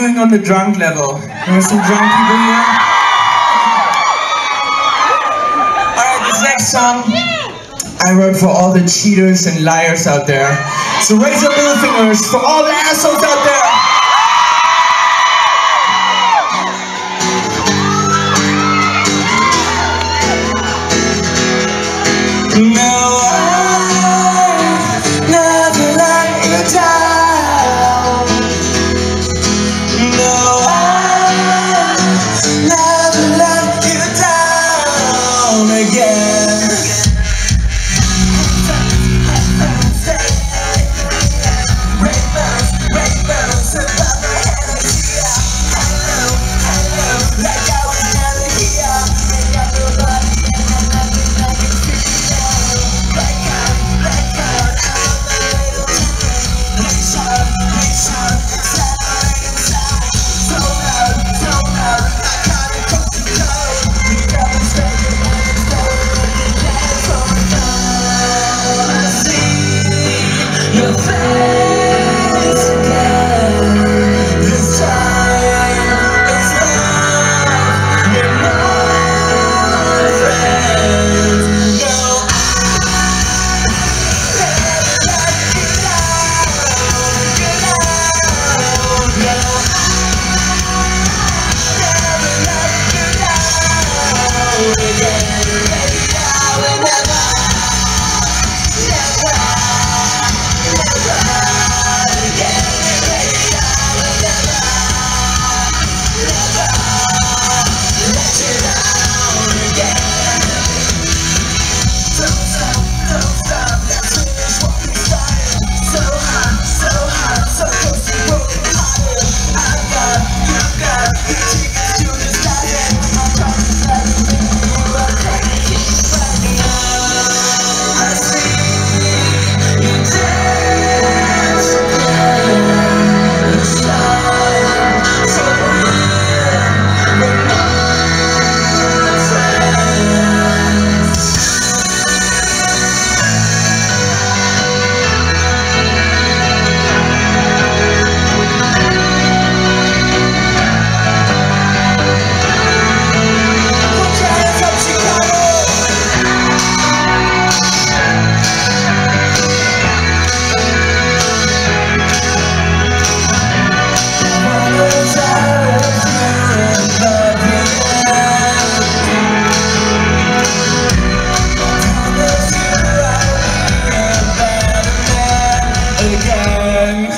doing on the drunk level? There's some drunk people here. Alright, this next song I wrote for all the cheaters and liars out there. So raise your middle fingers for all the assholes out there. No, I never let you down. No, I never let you down again. Rainbows above my head. Hello, hello, like I was never here. Ain't got nobody and I'm nothing I can feel. Blackout, I'm on my way to town. Blaze on, it's happening inside. So loud, I can't even control. We got me straight and it's going down for now. I see your face again. This time it's love, you're my friend. No, again.